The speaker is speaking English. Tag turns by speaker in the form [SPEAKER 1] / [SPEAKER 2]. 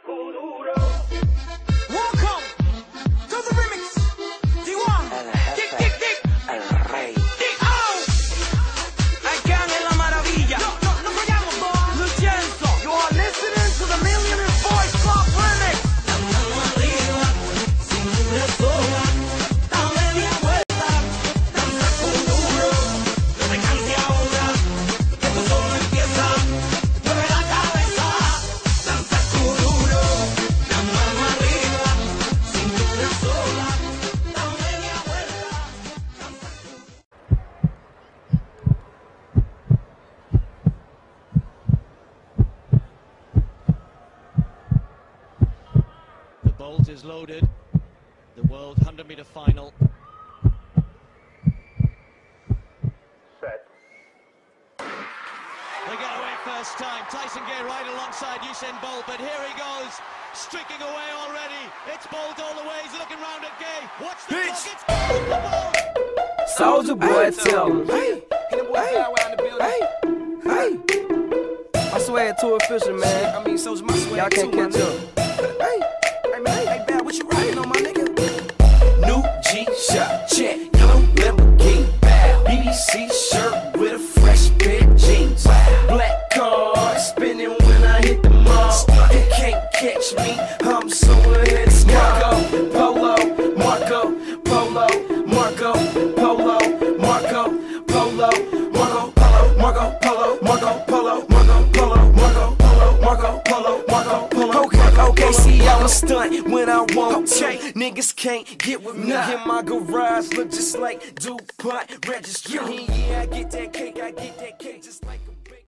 [SPEAKER 1] Welcome to the remix. D1. Dick, dick, dick.
[SPEAKER 2] El rey.
[SPEAKER 1] Dick, oh. Acá en la maravilla. No fallamos, boy. Lucienzo. You are listening to the Millionaire Boys Club remix. Andando arriba, sin una sola. Dame media vuelta. Danza con duro. No te canses ahora. Que esto solo empieza. Mueve la cabeza. Danza con duro. La mano arriba. Sin una sola. Dame media vuelta.
[SPEAKER 3] The bolt is loaded. The World 100-meter final. They get away first time. Tyson Gay right alongside Usain Bolt, but here he goes, streaking away already. It's Bolt all the way. He's looking round at Gay. What's the clock? It's Bolt.
[SPEAKER 4] Soldier boy, tell him.
[SPEAKER 1] Hey,
[SPEAKER 4] I swear to official, man.
[SPEAKER 1] I mean, so's my swag.
[SPEAKER 4] Y'all can't catch up.
[SPEAKER 1] Hey, Bad, what you riding on, my nigga?
[SPEAKER 4] New G-Shock, check, yellow Lamborghini, BBC shirt with a fresh pair of jeans. Black card spinning when I hit the mall. You can't catch me, I'm so ahead of Marco Polo, Marco Polo, Marco Polo, Marco Polo, Marco Polo, Marco Polo, Marco Polo, Marco Polo, Marco Polo, Marco Polo, Marco Polo. Okay, see y'all stunt when I want to. Niggas can't get with me in my garage. Look just like DuPont registry. Yeah, I get that cake just like